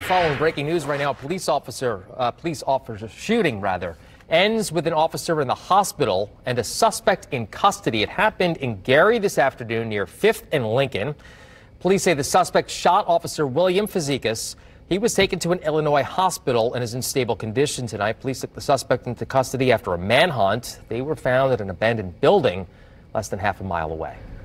following breaking news right now. Police officer shooting ends with an officer in the hospital and a suspect in custody. It happened in Gary this afternoon near 5th and Lincoln. Police say the suspect shot Officer William Fazekas. He was taken to an Illinois hospital and is in stable condition tonight. Police took the suspect into custody after a manhunt. They were found at an abandoned building less than half a mile away.